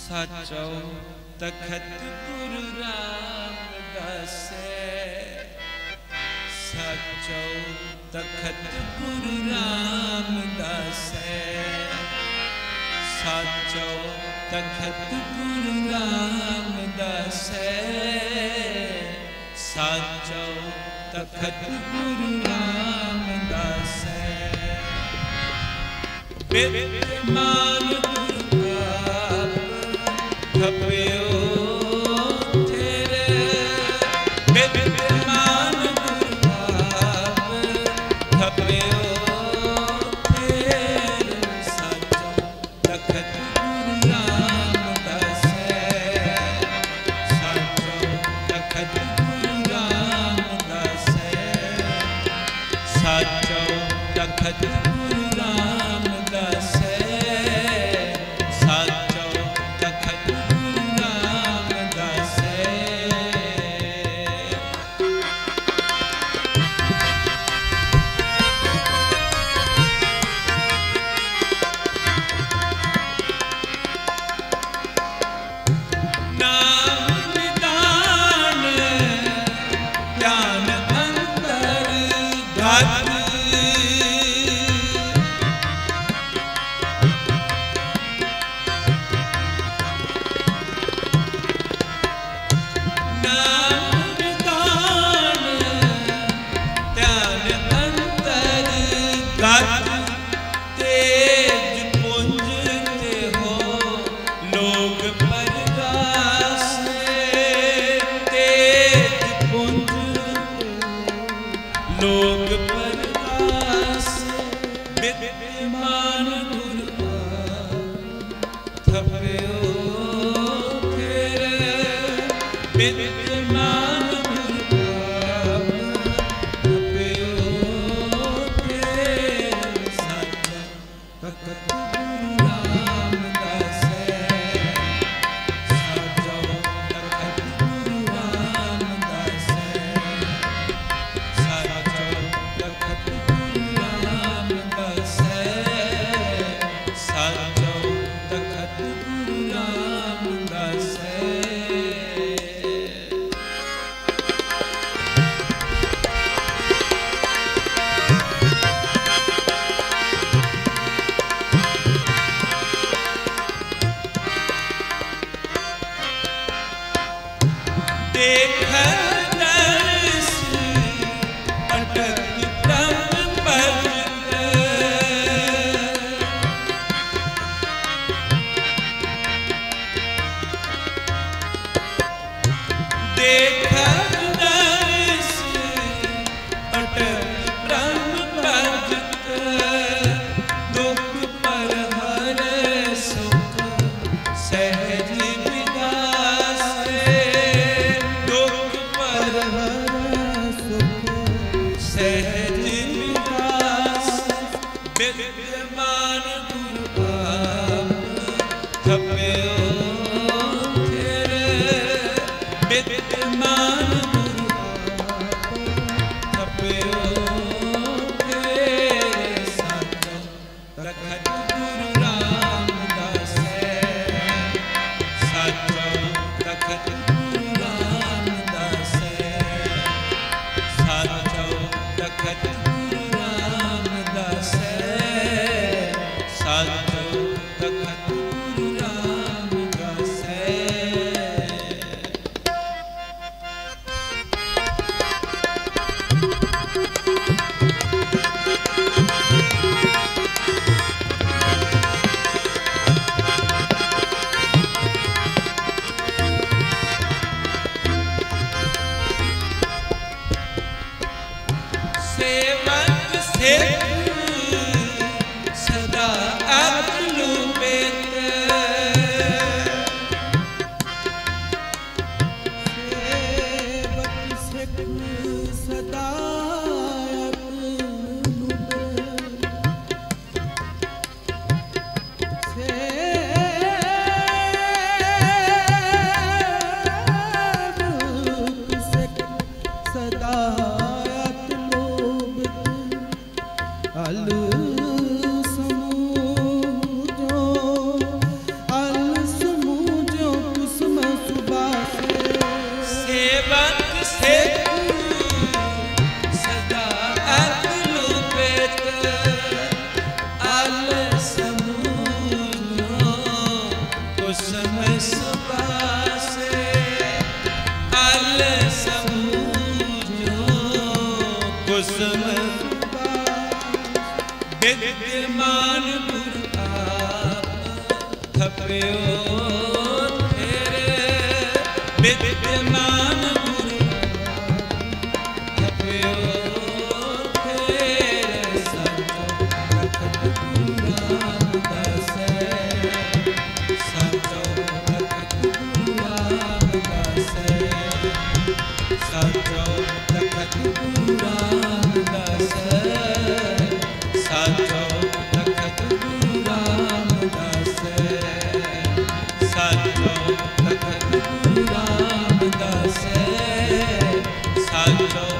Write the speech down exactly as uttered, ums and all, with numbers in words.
साचो तखत गुरु रामदासे साचो तखत गुरु रामदासे साचो तखत गुरु रामदासे साचो तखत गुरु रामदासे विद्यमान थप्यो तेरे विद्यमान गुरबाब थप्यो तेरे साचो तखत गुरु रामदासे साचो तखत गुरु रामदासे साचो तखत गुरु रामदासे साचो तखत अल समूह विद्यमान गुरु आप थपियो तेरे विद्यमान गुरु थपियो तेरे साचो तखत गुरु रामदास साचो तखत गुरु रामदास साचो तखत गुरु रामदास साचो तखत गुरु रामदास साचो तखत गुरु रामदास साचो